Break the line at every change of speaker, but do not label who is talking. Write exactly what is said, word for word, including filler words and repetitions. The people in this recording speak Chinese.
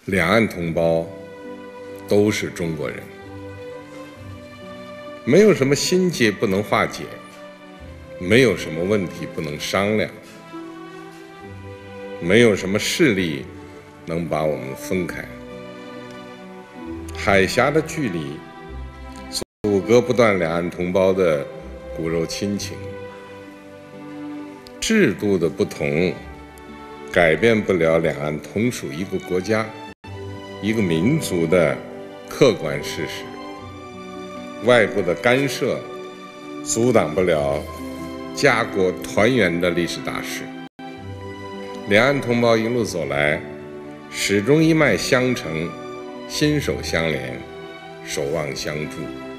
两岸同胞都是中国人，没有什么心结不能化解，没有什么问题不能商量，没有什么势力能把我们分开。海峡的距离阻隔不断两岸同胞的骨肉亲情，制度的不同改变不了两岸同属一个国家、一个民族的客观事实。外部的干涉阻挡不了家国团圆的历史大事。两岸同胞一路走来，始终一脉相承，心手相连，守望相助。